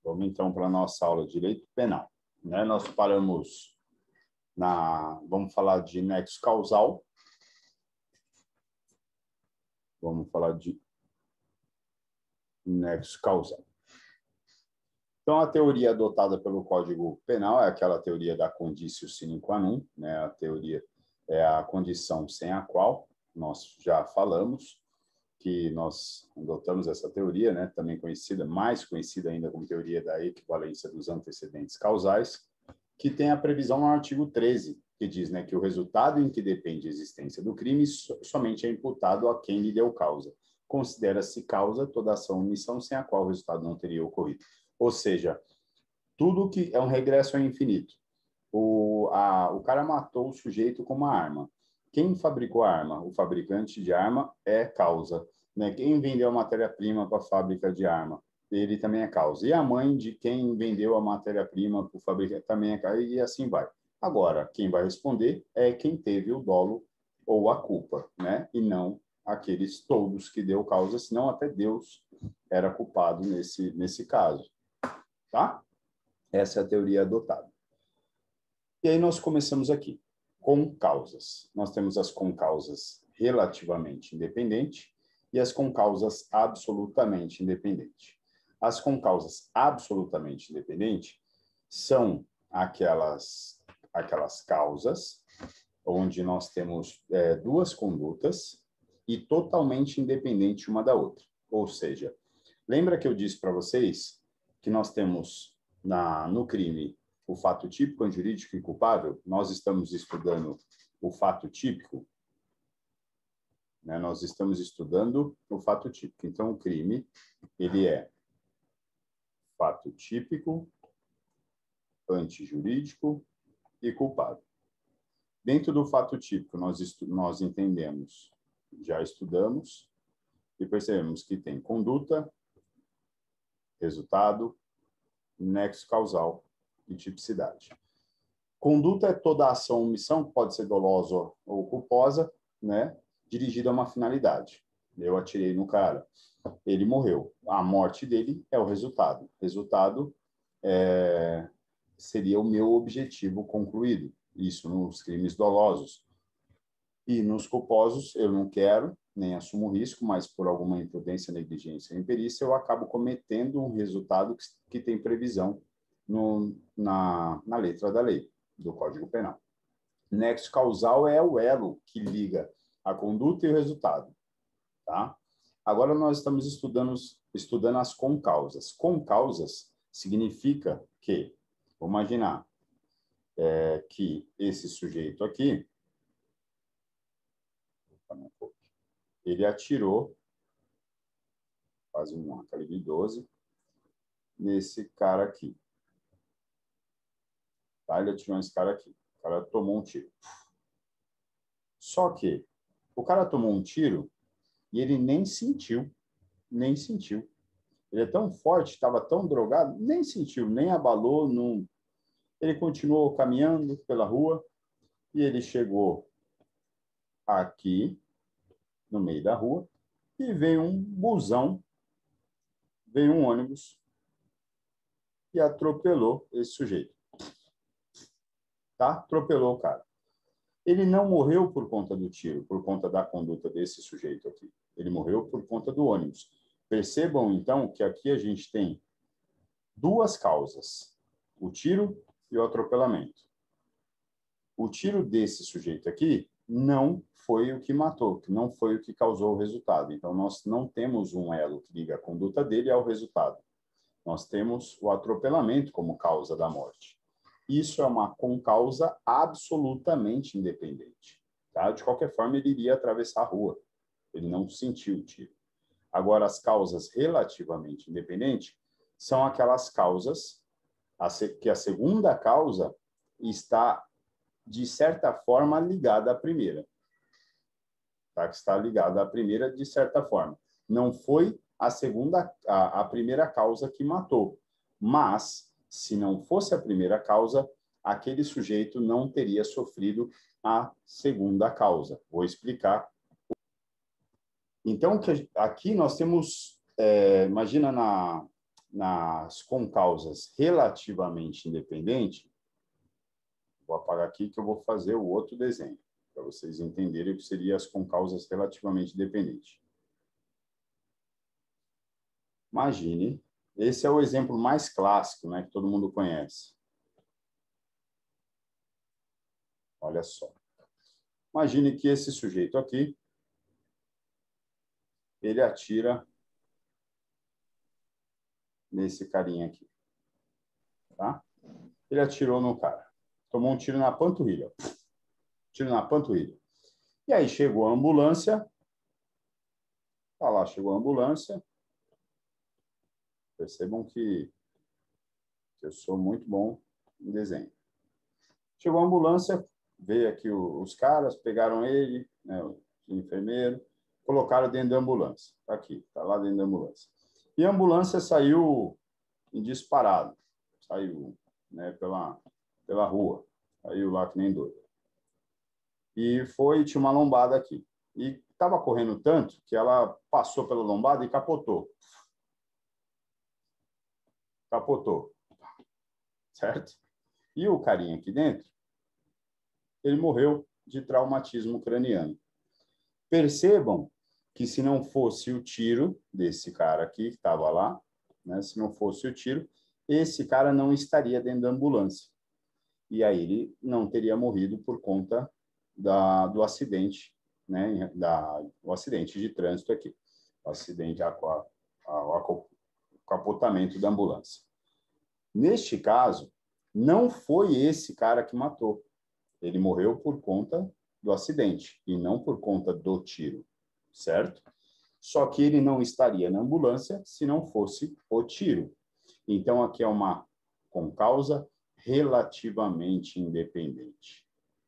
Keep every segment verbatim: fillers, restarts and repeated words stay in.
Vamos então para a nossa aula de direito penal. Né? Nós paramos na... Vamos falar de nexo causal. Vamos falar de nexo causal. Então, a teoria adotada pelo Código Penal é aquela teoria da conditio sine qua non, né? A teoria é a condição sem a qual nós já falamos, que nós adotamos essa teoria, né? Também conhecida, mais conhecida ainda como teoria da equivalência dos antecedentes causais, que tem a previsão no artigo treze, que diz, né, que o resultado em que depende a existência do crime somente é imputado a quem lhe deu causa. Considera-se causa toda ação ou omissão sem a qual o resultado não teria ocorrido. Ou seja, tudo que é um regresso ao infinito. O, a, o cara matou o sujeito com uma arma. Quem fabricou a arma? O fabricante de arma é causa. Né? Quem vendeu a matéria-prima para a fábrica de arma? Ele também é causa. E a mãe de quem vendeu a matéria-prima para o fabricante também é causa. E assim vai. Agora, quem vai responder é quem teve o dolo ou a culpa, né? E não aqueles todos que deu causa, senão até Deus era culpado nesse, nesse caso. Tá? Essa é a teoria adotada. E aí nós começamos aqui, com causas. Nós temos as concausas relativamente independentes e as concausas absolutamente independentes. As concausas absolutamente independentes são aquelas, aquelas causas onde nós temos é, duas condutas e totalmente independentes uma da outra. Ou seja, lembra que eu disse para vocês que nós temos na, no crime o fato típico, anjurídico e culpável? Nós estamos estudando o fato típico, né? Nós estamos estudando o fato típico. Então, o crime, ele é fato típico, antijurídico e culpável. Dentro do fato típico, nós, nós entendemos, já estudamos e percebemos que tem conduta, resultado, nexo causal e tipicidade. Conduta é toda ação ou omissão, que pode ser dolosa ou culposa, né, dirigida a uma finalidade. Eu atirei no cara, ele morreu. A morte dele é o resultado. Resultado é, seria o meu objetivo concluído. Isso nos crimes dolosos. E nos culposos, eu não quero, nem assumo risco, mas por alguma imprudência, negligência ou imperícia, eu acabo cometendo um resultado que, que tem previsão no, na, na letra da lei, do Código Penal. Nexo causal é o elo que liga a conduta e o resultado. Tá? Agora nós estamos estudando, estudando as concausas. Concausas significa que, vamos imaginar, é, que esse sujeito aqui, ele atirou, quase um calibre doze, nesse cara aqui. Tá? Ele atirou nesse cara aqui. O cara tomou um tiro. Só que o cara tomou um tiro e ele nem sentiu, nem sentiu. Ele é tão forte, estava tão drogado, nem sentiu, nem abalou. Não... Ele continuou caminhando pela rua e ele chegou aqui, no meio da rua, e veio um busão, veio um ônibus e atropelou esse sujeito. Tá? Atropelou o cara. Ele não morreu por conta do tiro, por conta da conduta desse sujeito aqui. Ele morreu por conta do ônibus. Percebam, então, que aqui a gente tem duas causas, o tiro e o atropelamento. O tiro desse sujeito aqui não foi o que matou, que não foi o que causou o resultado. Então, nós não temos um elo que liga a conduta dele ao resultado. Nós temos o atropelamento como causa da morte. Isso é uma concausa absolutamente independente. Tá? De qualquer forma, ele iria atravessar a rua. Ele não sentiu o tiro. Agora, as causas relativamente independentes são aquelas causas que a segunda causa está, de certa forma, ligada à primeira. Tá? Que está ligada à primeira, de certa forma. Não foi a segunda, a, a primeira causa que matou, mas se não fosse a primeira causa, aquele sujeito não teria sofrido a segunda causa. Vou explicar. Então, aqui nós temos, é, imagina na, nas concausas relativamente independentes, vou apagar aqui que eu vou fazer o outro desenho, para vocês entenderem o que seriam as concausas relativamente independentes. Imagine, esse é o exemplo mais clássico, né, que todo mundo conhece. Olha só. Imagine que esse sujeito aqui, ele atira nesse carinha aqui, tá? Ele atirou no cara. Tomou um tiro na panturrilha. Tiro na panturrilha. E aí chegou a ambulância. Tá lá, chegou a ambulância. Percebam que, que eu sou muito bom em desenho. Chegou a ambulância, veio aqui os caras, pegaram ele, né, o enfermeiro, colocaram dentro da ambulância. Tá aqui, tá lá dentro da ambulância. E a ambulância saiu em disparado. Saiu, né, pela, pela rua. Saiu lá que nem doido. E foi, tinha uma lombada aqui. E estava correndo tanto que ela passou pela lombada e capotou. Capotou. Certo? E o carinha aqui dentro, ele morreu de traumatismo craniano. Percebam que se não fosse o tiro desse cara aqui, que estava lá, né, se não fosse o tiro, esse cara não estaria dentro da ambulância. E aí ele não teria morrido por conta da, do acidente, né, da, o acidente de trânsito aqui. O acidente, a, a, a, o capotamento da ambulância. Neste caso, não foi esse cara que matou. Ele morreu por conta do acidente e não por conta do tiro, certo? Só que ele não estaria na ambulância se não fosse o tiro. Então, aqui é uma concausa relativamente independente.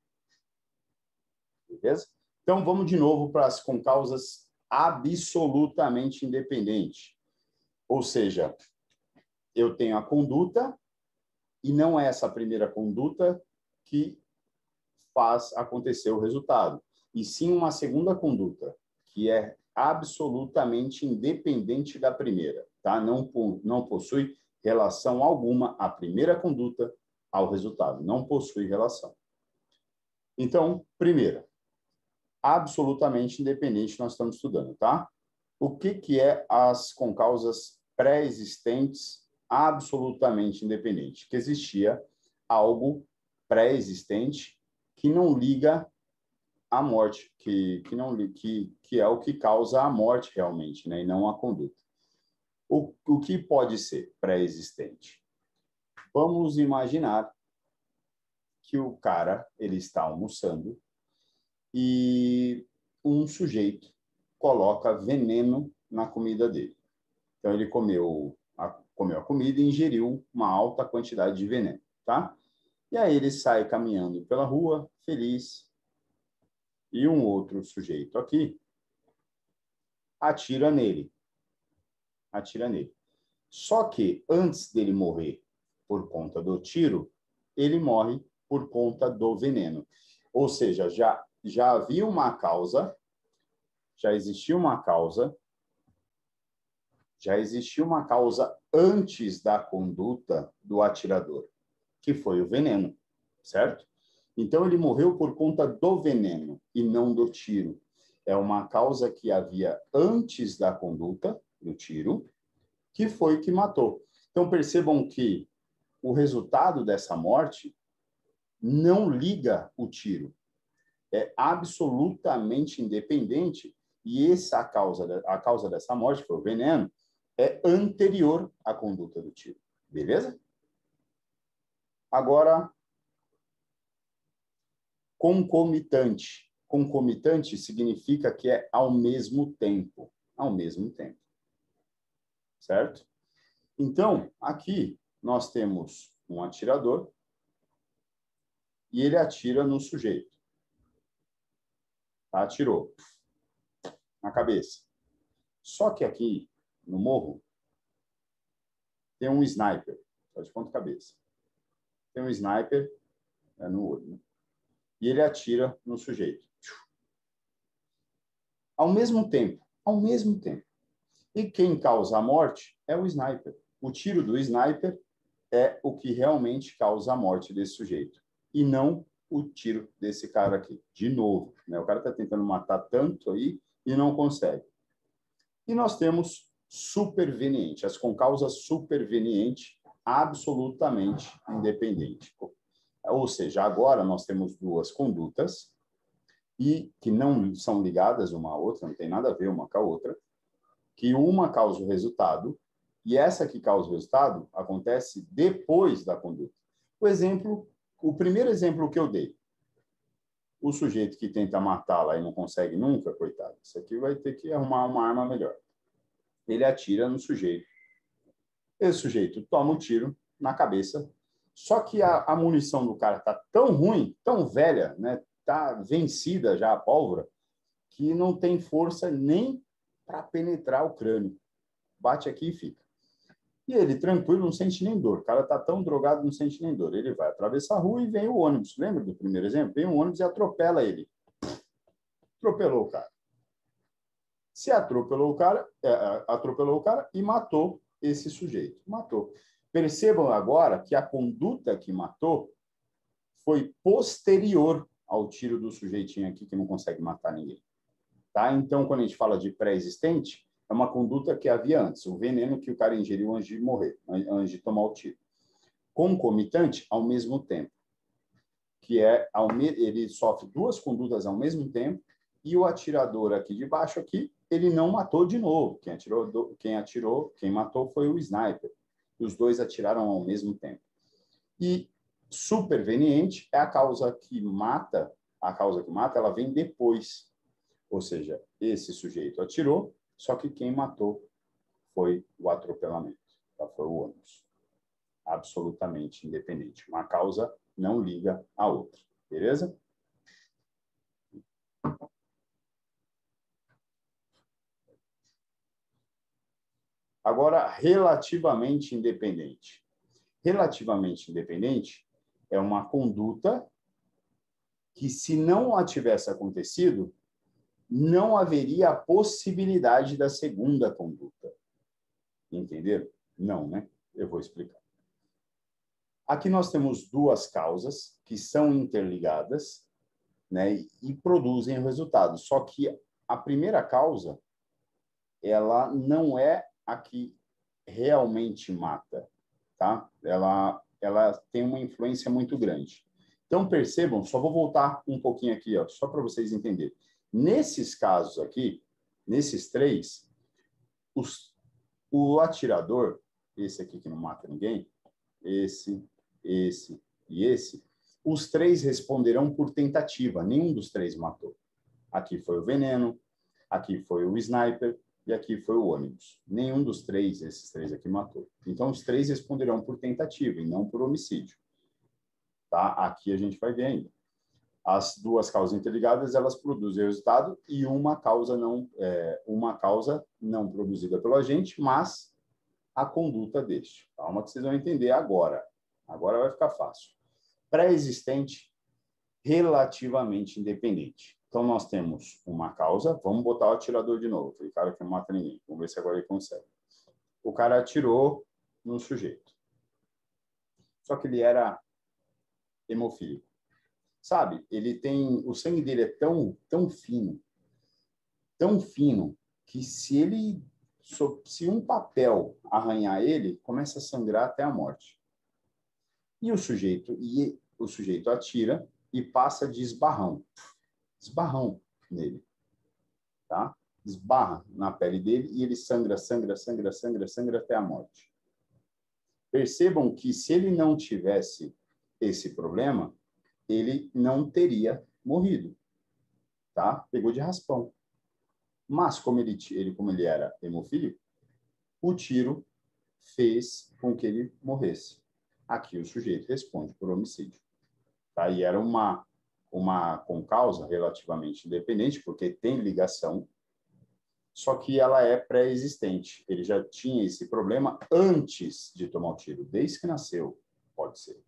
Beleza? Então, vamos de novo para as concausas absolutamente independentes. Ou seja, eu tenho a conduta e não é essa primeira conduta que faz acontecer o resultado, e sim uma segunda conduta, que é absolutamente independente da primeira, tá? Não, não possui relação alguma a primeira conduta ao resultado, não possui relação. Então, primeira, absolutamente independente nós estamos estudando, tá? O que, que é as concausas pré-existentes absolutamente independentes? Que existia algo pré-existente que não liga à morte, que, que, não, que, que é o que causa a morte realmente, né? E não a conduta. O, o que pode ser pré-existente? Vamos imaginar que o cara ele está almoçando e um sujeito coloca veneno na comida dele. Então, ele comeu a, comeu a comida e ingeriu uma alta quantidade de veneno, tá? E aí ele sai caminhando pela rua, feliz, e um outro sujeito aqui atira nele. Atira nele. Só que, antes dele morrer por conta do tiro, ele morre por conta do veneno. Ou seja, já, já havia uma causa, já existia uma causa, já existia uma causa antes da conduta do atirador, que foi o veneno, certo? Então, ele morreu por conta do veneno e não do tiro. É uma causa que havia antes da conduta do tiro, que foi que matou. Então, percebam que o resultado dessa morte não liga o tiro. É absolutamente independente e essa causa, a causa dessa morte, foi o veneno, é anterior à conduta do tiro. Beleza? Agora, concomitante. Concomitante significa que é ao mesmo tempo. Ao mesmo tempo. Certo? Então, aqui nós temos um atirador e ele atira no sujeito. Tá? Atirou na cabeça. Só que aqui, no morro, tem um sniper. Só de ponta cabeça. Tem um sniper é, no olho. Né? E ele atira no sujeito. Ao mesmo tempo. Ao mesmo tempo. E quem causa a morte é o sniper. o tiro do sniper é o que realmente causa a morte desse sujeito, e não o tiro desse cara aqui. De novo, né? O cara está tentando matar tanto aí e não consegue. E nós temos superveniente, as concausas superveniente, absolutamente independente. Ou seja, agora nós temos duas condutas e que não são ligadas uma à outra, não tem nada a ver uma com a outra, que uma causa o resultado e essa que causa o resultado acontece depois da conduta. O exemplo, o primeiro exemplo que eu dei, o sujeito que tenta matar lá e não consegue nunca, coitado, isso aqui vai ter que arrumar uma arma melhor. Ele atira no sujeito. Esse sujeito toma um tiro na cabeça, só que a, a munição do cara está tão ruim, tão velha, né? Tá vencida já a pólvora, que não tem força nem para penetrar o crânio. Bate aqui e fica. E ele, tranquilo, não sente nem dor. O cara está tão drogado, não sente nem dor. Ele vai atravessar a rua e vem o ônibus. Lembra do primeiro exemplo? Vem o ônibus e atropela ele. Atropelou o cara. Se atropelou o cara, é, atropelou o cara e matou esse sujeito. Matou. Percebam agora que a conduta que matou foi posterior ao tiro do sujeitinho aqui, que não consegue matar ninguém. Tá? Então, quando a gente fala de pré-existente, é uma conduta que havia antes, o veneno que o cara ingeriu antes de morrer, antes de tomar o tiro. Concomitante, ao mesmo tempo, que é, ele sofre duas condutas ao mesmo tempo, e o atirador aqui de baixo, aqui, ele não matou de novo. Quem atirou, quem atirou, quem matou foi o sniper. E os dois atiraram ao mesmo tempo. E superveniente é a causa que mata, a causa que mata, ela vem depois. Ou seja, esse sujeito atirou, só que quem matou foi o atropelamento, tá? Foi o ônibus. Absolutamente independente. Uma causa não liga a outra. Beleza? Agora, relativamente independente. Relativamente independente é uma conduta que, se não tivesse acontecido, não haveria a possibilidade da segunda conduta. Entenderam? Não, né? Eu vou explicar. Aqui nós temos duas causas que são interligadas, né, e produzem o resultado. Só que a primeira causa, ela não é a que realmente mata, tá? Ela, ela tem uma influência muito grande. Então, percebam, só vou voltar um pouquinho aqui, ó, só para vocês entenderem. Nesses casos aqui, nesses três, os, o atirador, esse aqui que não mata ninguém, esse, esse e esse, os três responderão por tentativa. Nenhum dos três matou. Aqui foi o veneno, aqui foi o sniper e aqui foi o ônibus. Nenhum dos três, esses três aqui, matou. Então, os três responderão por tentativa e não por homicídio. Tá? Aqui a gente vai ver ainda. As duas causas interligadas, elas produzem resultado e uma causa não, é, uma causa não produzida pelo agente, mas a conduta deste. Calma que vocês vão entender agora. Agora vai ficar fácil. Pré-existente, relativamente independente. Então, nós temos uma causa. Vamos botar o atirador de novo. Aquele cara que não mata ninguém. Vamos ver se agora ele consegue. O cara atirou no sujeito. Só que ele era hemofílico. Sabe? Ele tem... O sangue dele é tão, tão fino, tão fino, que se ele... Se um papel arranhar ele, começa a sangrar até a morte. E o sujeito, e o sujeito atira e passa de esbarrão. Esbarrão nele. Tá? Esbarra na pele dele e ele sangra, sangra, sangra, sangra, sangra até a morte. Percebam que se ele não tivesse esse problema, ele não teria morrido. Tá? Pegou de raspão. Mas, como ele, ele, como ele era hemofílico, o tiro fez com que ele morresse. Aqui o sujeito responde por homicídio. Tá? E era uma, uma concausa relativamente independente, porque tem ligação, só que ela é pré-existente. Ele já tinha esse problema antes de tomar o tiro, desde que nasceu, pode ser.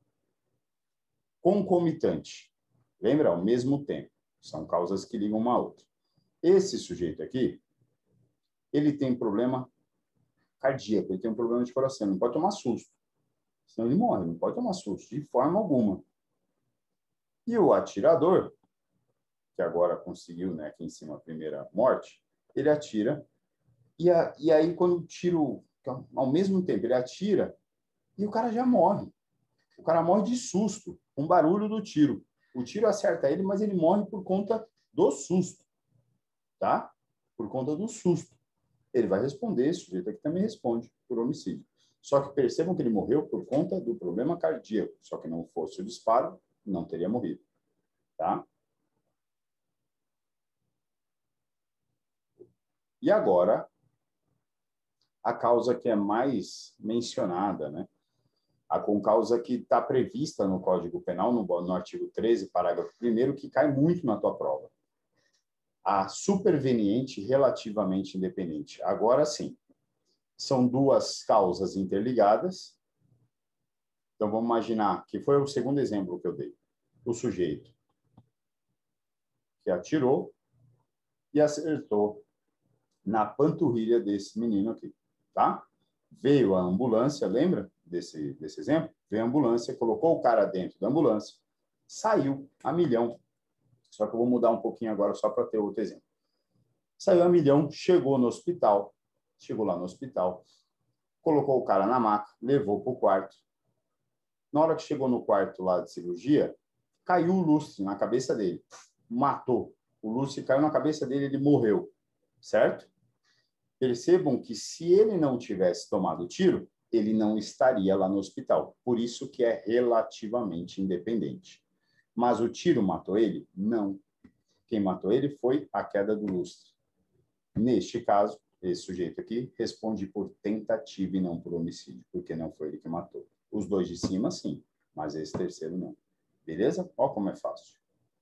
Concomitante. Lembra? Ao mesmo tempo. São causas que ligam uma a outra. Esse sujeito aqui, ele tem problema cardíaco, ele tem um problema de coração, não pode tomar susto. Senão ele morre, não pode tomar susto, de forma alguma. E o atirador, que agora conseguiu, né, aqui em cima a primeira morte, ele atira, e, a, e aí quando o tiro, ao mesmo tempo, ele atira, e o cara já morre. O cara morre de susto, com um barulho do tiro. O tiro acerta ele, mas ele morre por conta do susto, tá? Por conta do susto. Ele vai responder, esse sujeito aqui também responde por homicídio. Só que percebam que ele morreu por conta do problema cardíaco. Só que não fosse o disparo, não teria morrido, tá? E agora, a causa que é mais mencionada, né? A concausa que está prevista no Código Penal, no, no artigo treze, parágrafo primeiro, que cai muito na tua prova. A superveniente relativamente independente. Agora sim, são duas causas interligadas. Então, vamos imaginar que foi o segundo exemplo que eu dei. O sujeito que atirou e acertou na panturrilha desse menino aqui, tá? Veio a ambulância, lembra desse, desse exemplo? Veio a ambulância, colocou o cara dentro da ambulância, saiu a milhão. Só que eu vou mudar um pouquinho agora só para ter outro exemplo. Saiu a milhão, chegou no hospital, chegou lá no hospital, colocou o cara na maca, levou para o quarto. Na hora que chegou no quarto lá de cirurgia, caiu o lustre na cabeça dele, matou. O lustre caiu na cabeça dele, ele morreu, certo? Percebam que se ele não tivesse tomado o tiro, ele não estaria lá no hospital. Por isso que é relativamente independente. Mas o tiro matou ele? Não. Quem matou ele foi a queda do lustre. Neste caso, esse sujeito aqui responde por tentativa e não por homicídio, porque não foi ele que matou. Os dois de cima, sim, mas esse terceiro não. Beleza? Olha como é fácil.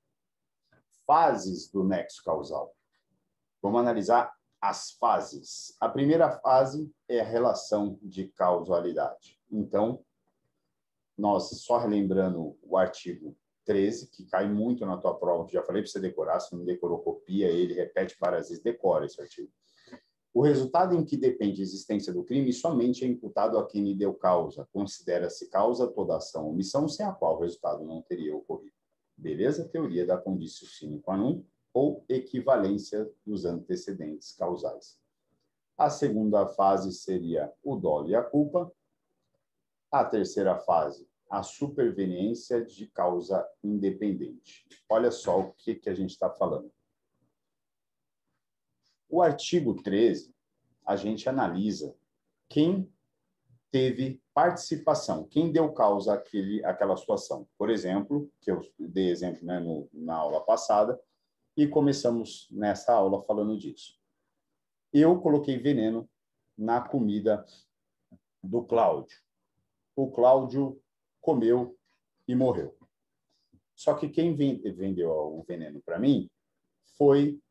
Fases do nexo causal. Vamos analisar as fases. A primeira fase é a relação de causalidade. Então, nós, só relembrando o artigo treze, que cai muito na tua prova, que já falei para você decorar, se não decorou, copia ele, repete várias vezes, decora esse artigo. O resultado em que depende a existência do crime somente é imputado a quem lhe deu causa. Considera-se causa toda ação ou omissão sem a qual o resultado não teria ocorrido. Beleza? Teoria da conditio sine qua non, ou equivalência dos antecedentes causais. A segunda fase seria o dolo e a culpa. A terceira fase, a superveniência de causa independente. Olha só o que, que a gente está falando. O artigo treze, a gente analisa quem teve participação, quem deu causa àquele, àquela situação. Por exemplo, que eu dei exemplo, né, no, na aula passada, e começamos nessa aula falando disso. Eu coloquei veneno na comida do Cláudio. O Cláudio comeu e morreu. Só que quem vendeu o veneno para mim foi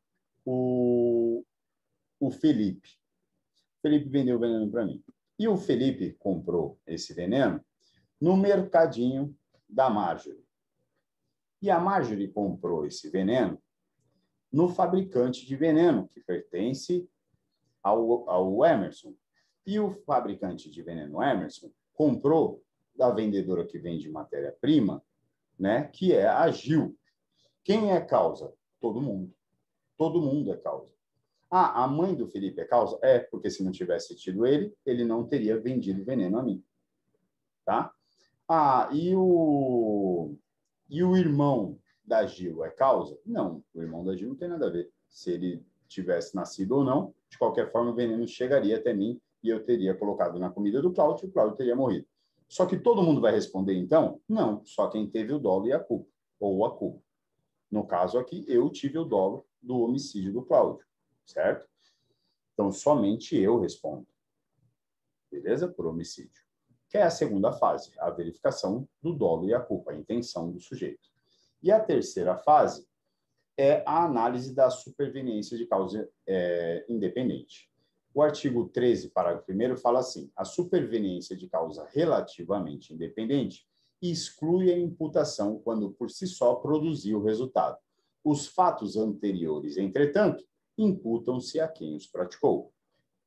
o, o Felipe. O Felipe vendeu o veneno para mim. E o Felipe comprou esse veneno no mercadinho da Marjorie. E a Marjorie comprou esse veneno no fabricante de veneno, que pertence ao, ao Emerson. E o fabricante de veneno Emerson comprou da vendedora que vende matéria-prima, né, que é a Gil. Quem é causa? Todo mundo. Todo mundo é causa. Ah, a mãe do Felipe é causa? É, porque se não tivesse tido ele, ele não teria vendido veneno a mim. Tá? Ah, e o, e o irmão da Gil é causa? Não, o irmão da Gil não tem nada a ver. Se ele tivesse nascido ou não, de qualquer forma o veneno chegaria até mim e eu teria colocado na comida do Cláudio e o Cláudio teria morrido. Só que todo mundo vai responder, então? Não, só quem teve o dolo e a culpa, ou a culpa. No caso aqui, eu tive o dolo do homicídio do Cláudio, certo? Então, somente eu respondo. Beleza? Por homicídio. Que é a segunda fase, a verificação do dolo e a culpa, a intenção do sujeito. E a terceira fase é a análise da superveniência de causa é, independente. O artigo treze, parágrafo primeiro, fala assim: a superveniência de causa relativamente independente exclui a imputação quando por si só produziu o resultado. Os fatos anteriores, entretanto, imputam-se a quem os praticou.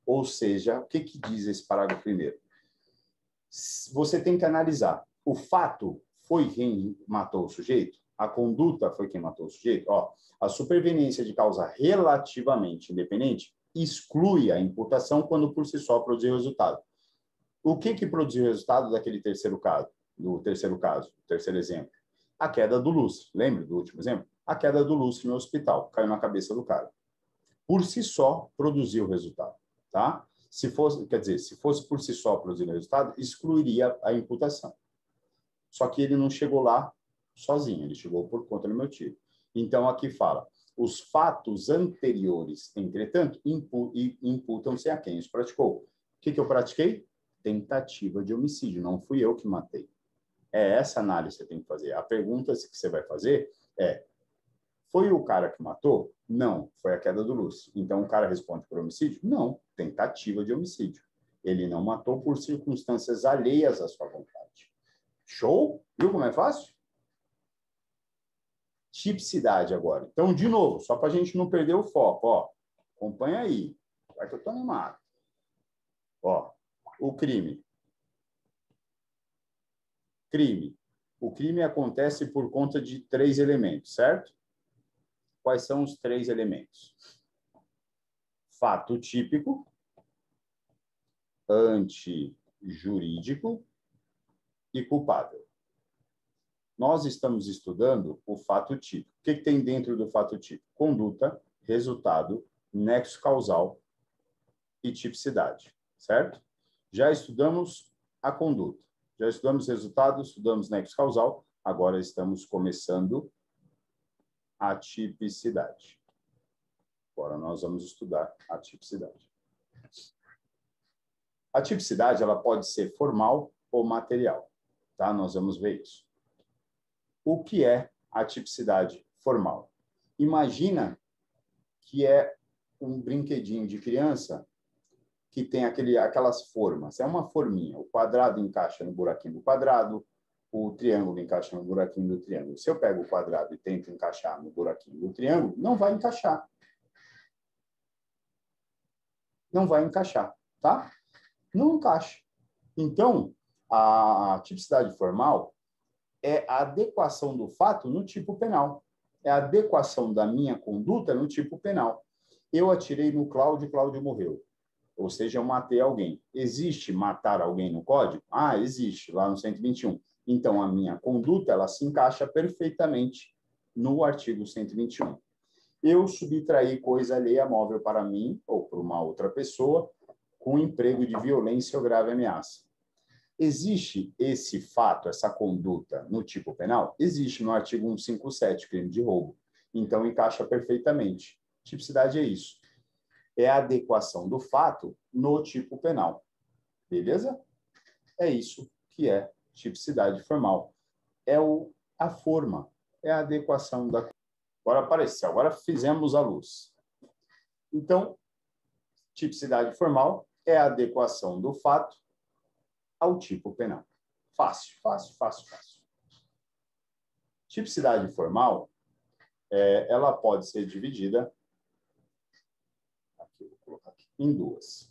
Ou seja, o que, que diz esse parágrafo primeiro? Você tem que analisar. O fato foi quem matou o sujeito? A conduta foi quem matou o sujeito? Ó, a superveniência de causa relativamente independente exclui a imputação quando por si só produziu resultado. O que, que produziu o resultado daquele terceiro caso? Do terceiro caso, terceiro exemplo? A queda do Lúcio. Lembra do último exemplo? A queda do Lúcio no hospital. Caiu na cabeça do cara. Por si só, produziu o resultado. Tá? Se fosse, quer dizer, se fosse por si só produzir o resultado, excluiria a imputação. Só que ele não chegou lá sozinho, ele chegou por conta do meu tio. Então, aqui fala, os fatos anteriores, entretanto, impu imputam-se a quem os praticou. O que, que eu pratiquei? Tentativa de homicídio, não fui eu que matei. É essa análise que você tem que fazer. A pergunta que você vai fazer é, foi o cara que matou? Não, foi a queda do Lúcio. Então, o cara responde por homicídio? Não, tentativa de homicídio. Ele não matou por circunstâncias alheias à sua vontade. Show? Viu como é fácil? Tipicidade agora. Então, de novo, só para a gente não perder o foco, ó, acompanha aí. Vai que eu tô animado. Ó, o crime. Crime. O crime acontece por conta de três elementos, certo? Quais são os três elementos? Fato típico, antijurídico e culpável. Nós estamos estudando o fato típico. O que, que tem dentro do fato típico? Conduta, resultado, nexo causal e tipicidade, certo? Já estudamos a conduta, já estudamos resultado, estudamos nexo causal, agora estamos começando a tipicidade. Agora nós vamos estudar a tipicidade. A tipicidade, ela pode ser formal ou material, tá? Nós vamos ver isso. O que é a tipicidade formal? Imagina que é um brinquedinho de criança que tem aquele, aquelas formas. É uma forminha. O quadrado encaixa no buraquinho do quadrado, o triângulo encaixa no buraquinho do triângulo. Se eu pego o quadrado e tento encaixar no buraquinho do triângulo, não vai encaixar. Não vai encaixar, tá? Não encaixa. Então, a tipicidade formal é a adequação do fato no tipo penal. É a adequação da minha conduta no tipo penal. Eu atirei no Cláudio, Cláudio morreu. Ou seja, eu matei alguém. Existe matar alguém no Código? Ah, existe, lá no cento e vinte e um. Então, a minha conduta, ela se encaixa perfeitamente no artigo cento e vinte e um. Eu subtraí coisa alheia móvel para mim ou para uma outra pessoa com emprego de violência ou grave ameaça. Existe esse fato, essa conduta no tipo penal? Existe no artigo cento e cinquenta e sete, crime de roubo. Então, encaixa perfeitamente. Tipicidade é isso. É a adequação do fato no tipo penal. Beleza? É isso que é tipicidade formal. É o, a forma, é a adequação da... Agora apareceu, agora fizemos a luz. Então, tipicidade formal é a adequação do fato ao tipo penal. Fácil, fácil, fácil, fácil. Tipicidade formal, é, ela pode ser dividida aqui, vou colocar aqui, em duas.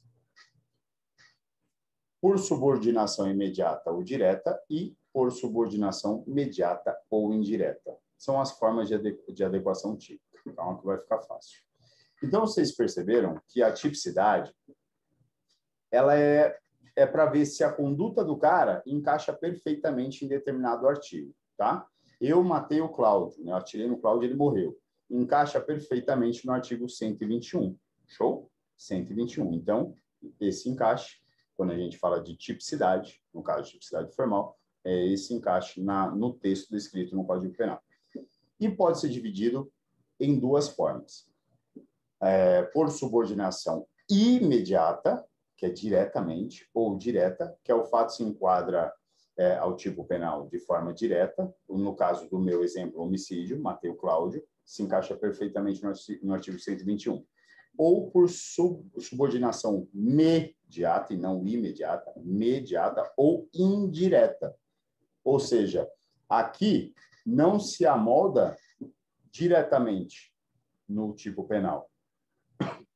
Por subordinação imediata ou direta e por subordinação imediata ou indireta. São as formas de, ade de adequação típica. Então, aqui vai ficar fácil. Então, vocês perceberam que a tipicidade ela é, é para ver se a conduta do cara encaixa perfeitamente em determinado artigo, tá? Eu matei o Cláudio, né? Eu atirei no Cláudio e ele morreu. Encaixa perfeitamente no artigo cento e vinte e um. Show? cento e vinte e um. Então, esse encaixe, quando a gente fala de tipicidade, no caso de tipicidade formal, é esse encaixe na, no texto descrito no Código Penal. E pode ser dividido em duas formas. É, por subordinação imediata, que é diretamente, ou direta, que é o fato se enquadra é, ao tipo penal de forma direta. No caso do meu exemplo, homicídio, matei o Cláudio, se encaixa perfeitamente no artigo cento e vinte e um. Ou por sub, subordinação mediata, e não imediata, mediata ou indireta. Ou seja, aqui não se amolda diretamente no tipo penal.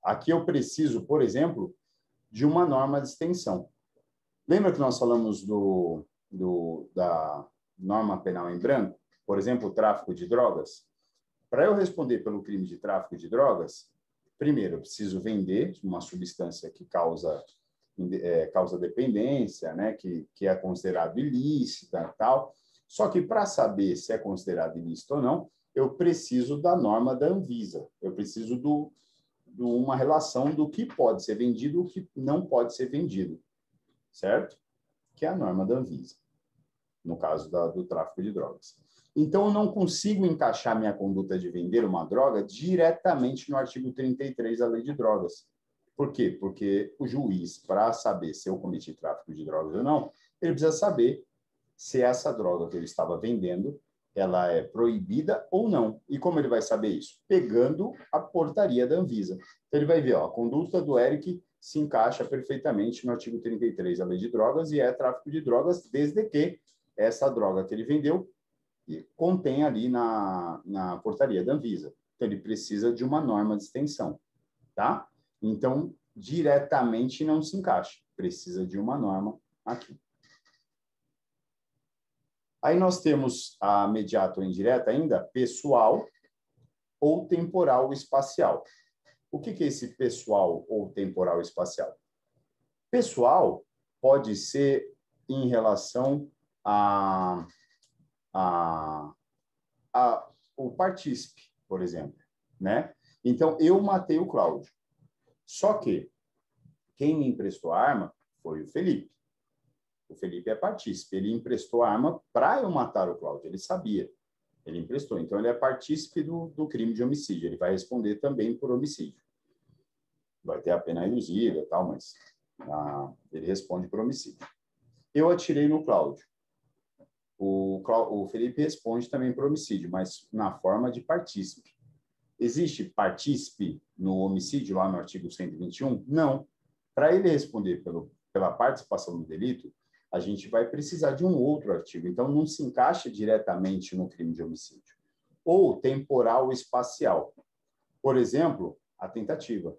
Aqui eu preciso, por exemplo, de uma norma de extensão. Lembra que nós falamos do, do, da norma penal em branco? Por exemplo, o tráfico de drogas? Para eu responder pelo crime de tráfico de drogas, primeiro, eu preciso vender uma substância que causa, é, causa dependência, né? que, que é considerado ilícita e tal. Só que para saber se é considerado ilícito ou não, eu preciso da norma da Anvisa. Eu preciso do, de uma relação do que pode ser vendido e o que não pode ser vendido. Certo? Que é a norma da Anvisa, no caso da, do tráfico de drogas. Então, eu não consigo encaixar minha conduta de vender uma droga diretamente no artigo trinta e três da Lei de Drogas. Por quê? Porque o juiz, para saber se eu cometi tráfico de drogas ou não, ele precisa saber se essa droga que ele estava vendendo, ela é proibida ou não. E como ele vai saber isso? Pegando a portaria da Anvisa. Então, ele vai ver, ó, a conduta do Eric se encaixa perfeitamente no artigo trinta e três da Lei de Drogas e é tráfico de drogas, desde que essa droga que ele vendeu contém ali na, na portaria da Anvisa. Então, ele precisa de uma norma de extensão, tá? Então, diretamente não se encaixa. Precisa de uma norma aqui. Aí nós temos a imediata ou indireta ainda, pessoal ou temporal espacial. O que é esse pessoal ou temporal espacial? Pessoal pode ser em relação a, a, a o partícipe, por exemplo, né? Então, eu matei o Cláudio. Só que quem me emprestou a arma foi o Felipe. O Felipe é partícipe. Ele emprestou a arma para eu matar o Cláudio. Ele sabia. Ele emprestou. Então, ele é partícipe do, do crime de homicídio. Ele vai responder também por homicídio. Vai ter a pena reduzida e tal, mas ah, ele responde por homicídio. Eu atirei no Cláudio. O, o Felipe responde também por homicídio, mas na forma de partícipe. Existe partícipe no homicídio, lá no artigo cento e vinte e um? Não. Para ele responder pelo, pela participação no delito, a gente vai precisar de um outro artigo. Então, não se encaixa diretamente no crime de homicídio. Ou temporal espacial. Por exemplo, a tentativa.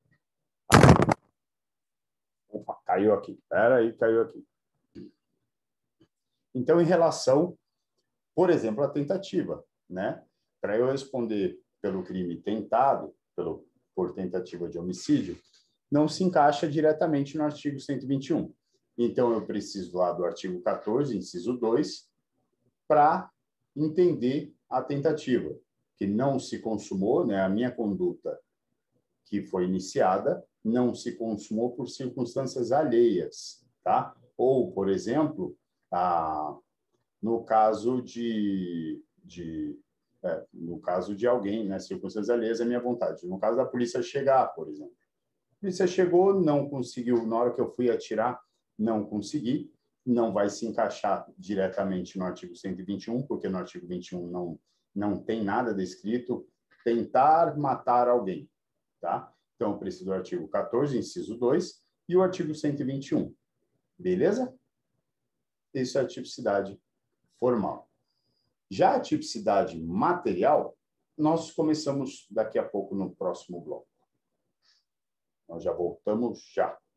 Opa, caiu aqui. Espera aí, caiu aqui. Então, em relação, por exemplo, à tentativa, né? Para eu responder pelo crime tentado, pelo, por tentativa de homicídio, não se encaixa diretamente no artigo cento e vinte e um. Então, eu preciso lá do artigo quatorze, inciso dois, para entender a tentativa, que não se consumou, né? A minha conduta que foi iniciada não se consumou por circunstâncias alheias, tá? Ou, por exemplo, a, no caso de, de é, no caso de alguém, né? Circunstâncias alheias é minha vontade. No caso da polícia chegar, por exemplo. A polícia chegou, não conseguiu, na hora que eu fui atirar, não consegui, não vai se encaixar diretamente no artigo cento e vinte e um, porque no artigo vinte e um não, não tem nada descrito tentar matar alguém, tá? Então, eu preciso do artigo quatorze, inciso dois, e o artigo cento e vinte e um. Beleza? Isso é a tipicidade formal. Já a tipicidade material, nós começamos daqui a pouco no próximo bloco. Nós já voltamos já.